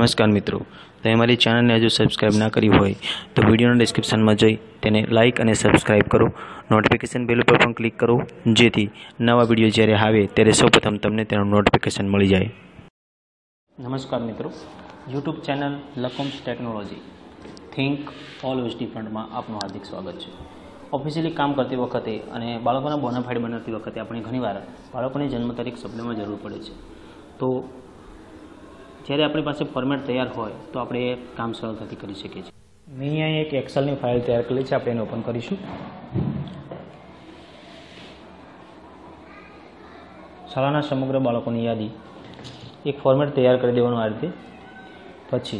नमस्कार मित्रों, तो अमरी चैनल ने हजू सब्सक्राइब ना करी हो तो वीडियो डिस्क्रिप्शन में जई तेने लाइक और सब्सक्राइब करो। नोटिफिकेशन बेल पर पण क्लिक करो जेथी नवा वीडियो ज्यारे आवे त्यारे सौप्रथम तमने तेनो नोटिफिकेशन मळी जाए। नमस्कार मित्रों, YouTube channel Lakums technology think always different में आपનું हार्दिक स्वागत है। ऑफिशियली काम करती वखते अने बाळकोना बोनाफाइड बनाती वखते आपणे घणीवार बाळकोनी जन्म तारीख शब्दमां जरूर पड़े छे। तो જ્યારે આપણી પાસે ફોર્મેટ તૈયાર હોય તો આપણે એ કામ સરળતાથી કરી શકીએ છીએ। મેં અહીંયા એક એક્સેલની ફાઇલ તૈયાર કરી છે, આપણે એને ઓપન કરીશું। શાળાના સમગ્ર બાળકોની યાદી એક ફોર્મેટ તૈયાર કરી દેવાનું આ રીતે। પછી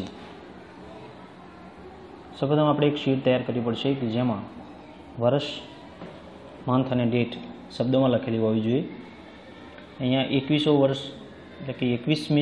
સૌપ્રથમ આપણે એક શીટ તૈયાર કરવી પડશે કે જેમાં વર્ષ, મંથ અને ડેટ શબ્દોમાં લખેલી હોવી જોઈએ। અહીંયા 2100 વર્ષ એટલે કે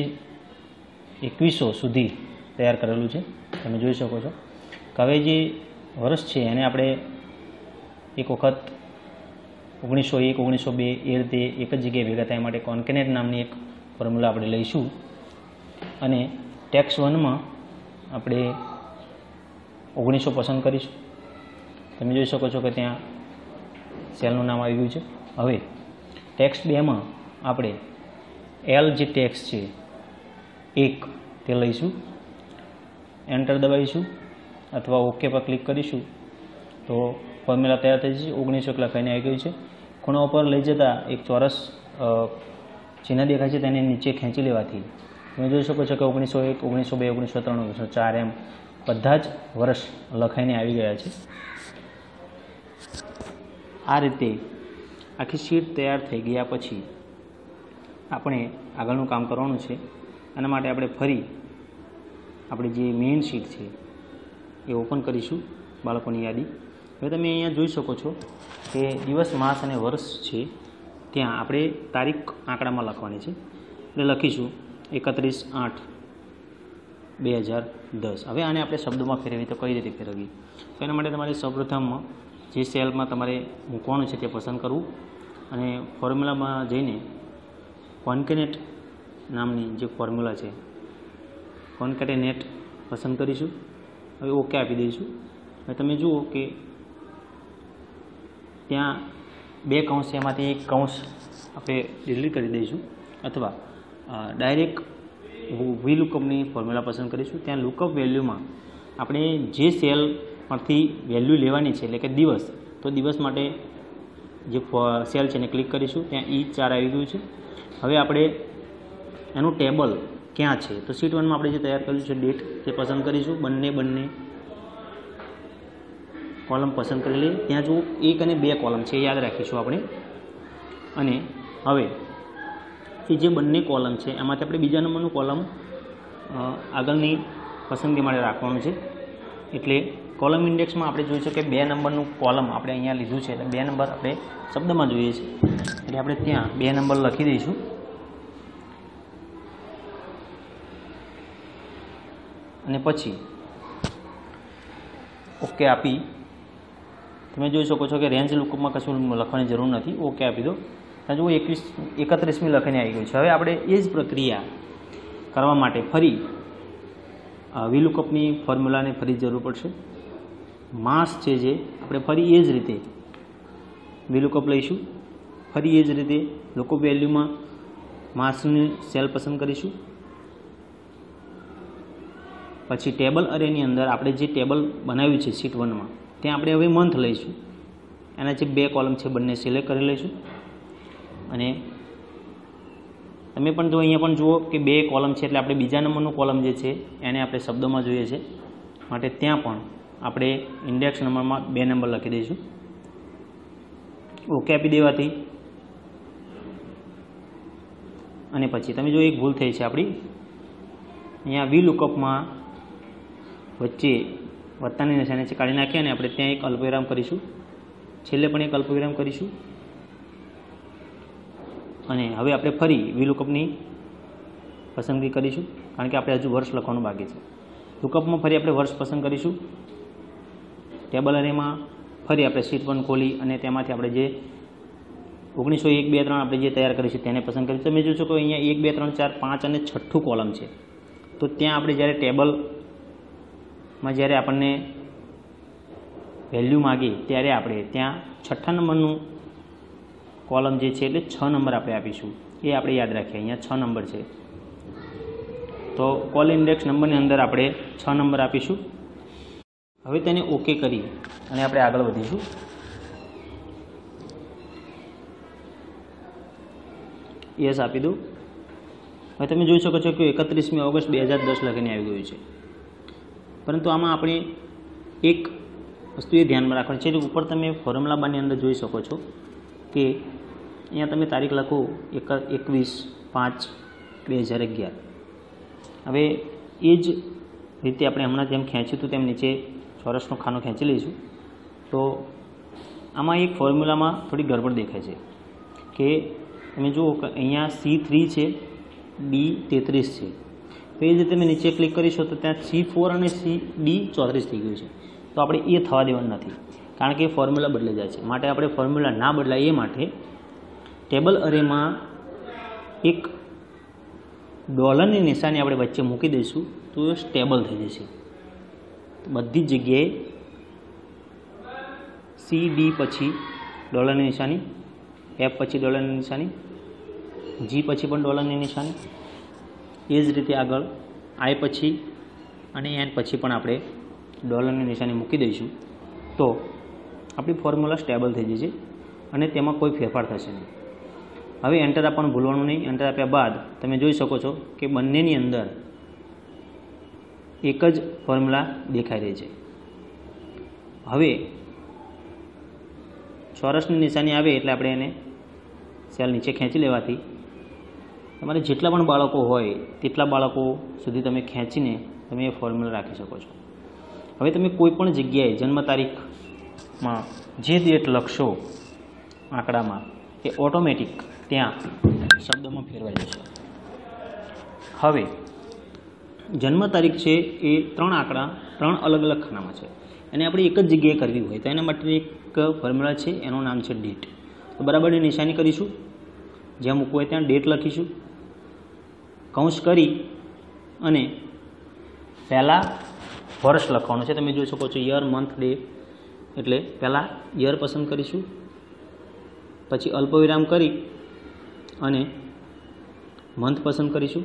2100 સુધી તૈયાર કરેલું છે, તમે જોઈ શકો છો। હવે જે વર્ષ છે એને આપણે એક વખત 1901, 1902 એ રીતે એક જ જગ્યાએ ભેગા થાય માટે કોન્કેનેટ નામની એક ફોર્મ્યુલા આપણે લઈશું અને ટેક્સ 1માં આપણે 1900 પસંદ કરીશું। તમે જોઈ શકો છો કે ત્યાં સેલનું નામ આવી ગયું છે। હવે ટેક્સ 2માં આપણે એલ જે ટેક્સ છે एक ते लईशू, एंटर दबाईशू अथवा ओके पर क्लिक करीशू तो फॉर्म्युला तैयार थई जशे। 1900 लखाईने आई गयुं छे। खूणा पर लई जता एक चौरस चिन्ह देखाय छे तेने नीचे खेंची लेवाथी तमे जोई शको छो के 1901, 1902, 1903, 1904 एम बधा ज वर्ष लखाईने आवी गया छे। आ रीते आखी शीट तैयार थई गया पछी आपणे आगळनुं काम करवानुं छे। आना माटे आपणे फरी आपणी जे मेन शीट छे ए ओपन करीशुं बाळकोनी यादी। हवे तमे अहींया जोई शको छो के दिवस, मास अने वर्ष छे त्यां आपणे तारीख आंकडामां लखवानी छे। એટલે લખીશું 31/8/2010। હવે આને આપણે શબ્દોમાં ફેરવી તો કઈ રીતે ફેરવવી? તો એના માટે તમારે સૌપ્રથમ જે સેલમાં તમારે મૂકવાનું છે તે પસંદ કરવું અને ફોર્મ્યુલામાં જઈને કોન્કેનેટ नामनी जो फॉर्म्युला है कॉन्केटेनेट पसंद करीशू। हवे ओके आपी दईशू। हवे तमे जुओ कि त्यां 2 कौंस छे एमांथी एक कौंस आपणे डिलीट करी दईशू अथवा डायरेक्ट वी लुकअपनी फॉर्म्युला पसंद करीशू। त्यां लुकअप वेल्यूमां आपणे जे सेल परथी वेल्यू लेवानी छे એટલે કે दिवस, तो दिवस माटे जे सेल छे एने क्लिक करीशू। त्यां E4 આવી ગયું છે। હવે આપણે एनु टेबल क्या है तो शीट 1 में आपणे जे तैयार कर्युं छे डेट ते पसंद करीशुं। बंने कॉलम पसंद करी लीए। त्यां जो 1 અને 2 कॉलम है याद राखीशुं आपणे। अने हवे ए जे बंने कॉलम है एमांथी आपणे बीजा नंबरनुं कॉलम आगळनी पसंदगी माटे राखवानुं छे। एटले कॉलम इंडेक्स में आपणे जोईशुं के 2 नंबरनुं कॉलम आपणे अहींया लीधुं छे, 2 नंबर आपणे शब्दमां जोईए छे એટલે આપણે ત્યાં 2 नंबर लखी दईशुं। અને પછી ઓકે આપી તમે જોઈ શકો છો કે રેન્જ લુકઅપમાં કશું લખવાની જરૂર નથી। ઓકે આપી દો। ત્યાં જુઓ 31મી લખીને આવી ગયું છે। હવે આપણે એ જ પ્રક્રિયા કરવા માટે ફરી વી લુકઅપની ફોર્મ્યુલાને ફરી જરૂર પડશે। માસ છે જે આપણે ફરી એ જ રીતે વી લુકઅપ લઈશું। ફરી એ જ રીતે લુકઅપ વેલ્યુમાં માસની સેલ પસંદ કરીશું। પછી ટેબલ અરેની અંદર આપણે જે ટેબલ બનાવ્યું છે शीट 1 માં ત્યાં આપણે હવે મંથ લઈશું। એના જે 2 કોલમ છે બંને સિલેક્ટ કરી લઈશું અને તમે પણ જો અહીંયા પણ જુઓ કે 2 કોલમ છે એટલે આપણે બીજા નંબરનું કોલમ જે છે એને આપણે શબ્દોમાં જોઈએ છે માટે ત્યાં પણ આપણે ઇન્ડેક્સ નંબરમાં 2 નંબર લખી દઈશું। ઓકે આપી દેવાથી અને પછી તમે જો એક ભૂલ થઈ છે આપણી અહીંયા વી લુકઅપમાં वच्चे वत्तानी निशानी छे काढी नाखीए अने आपणे त्यां एक अल्पविराम करीशुं। छेल्ले पण एक अल्पविराम करीशुं अने हवे आपणे फरी वी लुकअपनी पसंदगी करीशुं कारण के आपणे हजू वर्ष लखवानुं बाकी छे। लुकअपमां फरी आपणे वर्ष पसंद करीशुं। टेबल अरेमां फरी आपणे शीट 1 खोली अने तेमांथी आपणे जे 1901, 2, 3 આપણે જે તૈયાર કરી છે તેને પસંદ કરી। તમે જોશો કે અહીંયા 1, 2, 3, 4, 5 અને છઠ્ઠું કોલમ છે તો ત્યાં આપણે જ્યારે ટેબલમાં જ્યારે આપણને વેલ્યુ માગીએ ત્યારે આપણે ત્યાં 6થા નંબરનું કોલમ જે છે એટલે 6 નંબર આપણે આપીશું. એ આપણે યાદ રાખીએ. અહીંયા 6 નંબર છે તો કોલ ઇન્ડેક્સ નંબરની અંદર આપણે 6 નંબર આપીશું. હવે તેને ઓકે કરી અને આપણે આગળ વધીશું. યસ આપી દઉં. હવે તમે જોઈ શકો છો કે 31મી ઓગસ્ટ 2010 લખીને આવી ગયું છે. પરંતુ આમાં આપણે એક વસ્તુ એ ધ્યાનમાં રાખવાની છે. ઉપર તમે ફોર્મ્યુલા બારની અંદર જોઈ શકો છો કે અહીંયા તમે તારીખ લખો 21/5/2011. હવે એ જ રીતે આપણે હમણાં જેમ ખેંચ્યું હતું તેમ નીચે ચોરસનો ખાનો ખેંચી લઈશું. તો આમાં એક ફોર્મ્યુલામાં થોડી ગડબડ દેખાય છે કે તમે જુઓ કે અહીંયા C3 છે, D33 છે. તો એ જ રીતે તમે નીચે ક્લિક કરીશો તો ત્યાં C4 અને D34 થઈ ગયું છે. તો આપણે એ થવા દેવાનું નથી કારણ કે ફોર્મ્યુલા બદલાઈ જાય છે. માટે આપણે ફોર્મ્યુલા ના બદલાય એ માટે ટેબલ અરેમાં એક ડોલરની નિશાની આપણે વચ્ચે મૂકી દઈશું તો એ સ્ટેબલ થઈ જશે. બધી જ જગ્યાએ CD પછી ડોલરની નિશાની, F પછી ડોલરની નિશાની, G પછી પણ ડોલરની નિશાની, એ જ રીતે આગળ I પછી અને N પછી પણ આપણે ડોલરની નિશાની મૂકી દઈશું તો આપણી ફોર્મ્યુલા સ્ટેબલ થઈ જશે અને તેમાં કોઈ ફેરફાર થશે નહીં. હવે એન્ટર આપવાનું ભૂલવાનું નહીં. એન્ટર આપ્યા બાદ તમે જોઈ શકો છો કે બંનેની અંદર એક જ ફોર્મ્યુલા દેખાઈ રહી છે. હવે ચોરસની નિશાની આવે એટલે આપણે એને સેલ નીચે ખેંચી લેવાથી તમારે જેટલા પણ બાળકો હોય તેટલા બાળકો સુધી તમે ખેંચીને તમે એ ફોર્મ્યુલા રાખી શકો છો. હવે તમે કોઈ પણ જગ્યાએ જન્મ તારીખમાં જે ડેટ લખશો આંકડામાં એ ઓટોમેટિક ત્યાં શબ્દમાં ફેરવાઈ જશે. હવે જન્મ તારીખ છે એ 3 આંકડા 3 અલગ અલગ ખાનામાં છે અને આપણે એક જ જગ્યાએ કરવી હોય તો એના માટે એક ફોર્મ્યુલા છે, એનું નામ છે ડેટ. તો બરાબરની નિશાની કરીશું, જ્યાં મૂકવું હોય ત્યાં ડેટ લખીશું, કૌંસ કરી અને પહેલાં વર્ષ લખવાનું છે. તમે જોઈ શકો છો યર, મંથ, ડે એટલે પહેલાં યર પસંદ કરીશું, પછી અલ્પવિરામ કરી અને મંથ પસંદ કરીશું,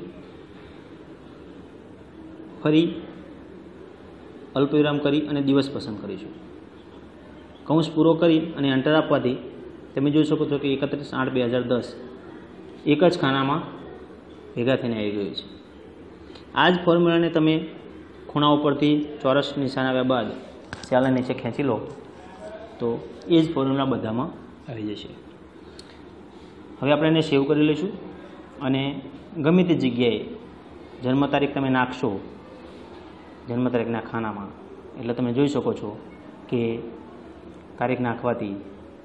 ફરી અલ્પવિરામ કરી અને દિવસ પસંદ કરીશું. કૌંસ પૂરો કરી અને એન્ટર આપવાથી તમે જોઈ શકો છો કે 31/8/2010 એક જ ખાનામાં ભેગા થઈને આવી ગયું છે. આ જ ફોર્મ્યુલાને તમે ખૂણા ઉપરથી ચોરસ નિશાન આવ્યા બાદ સેલને નીચે ખેંચી લો તો એ જ ફોર્મ્યુલા બધામાં આવી જશે. હવે આપણે એને સેવ કરી લઈશું અને ગમે તે જગ્યાએ જન્મ તારીખ તમે નાખશો જન્મ તારીખના ખાનામાં એટલે તમે જોઈ શકો છો કે તારીખ નાખવાથી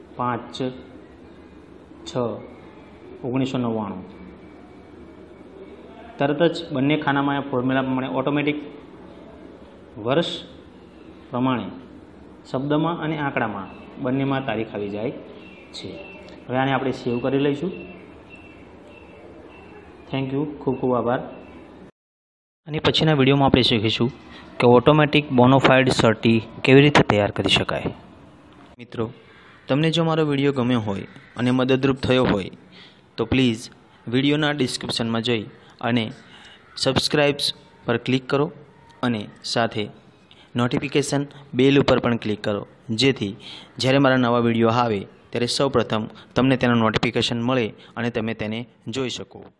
5/6/1999 તરત જ બંને ખાનામાં ફોર્મ્યુલા પ્રમાણે ઓટોમેટિક વર્ષ પ્રમાણે શબ્દમાં અને આંકડામાં બંનેમાં તારીખ આવી જાય છે. હવે આને આપણે સેવ કરી લઈશું. થેન્ક યુ, ખૂબ ખૂબ આભાર. અને પછીના વિડીયોમાં આપણે શીખીશું કે ઓટોમેટિક બોનાફાઇડ સર્ટી કેવી રીતે તૈયાર કરી શકાય. મિત્રો, તમને જો મારો વિડીયો ગમ્યો હોય અને મદદરૂપ થયો હોય તો પ્લીઝ વિડીયોના ડિસ્ક્રિપ્શનમાં જઈ અને સબસ્ક્રાઇબ્સ પર ક્લિક કરો અને સાથે નોટિફિકેશન બેલ ઉપર પણ ક્લિક કરો, જેથી જ્યારે મારા નવા વિડીયો આવે ત્યારે સૌપ્રથમ તમને તેનું નોટિફિકેશન મળે અને તમે તેને જોઈ શકો.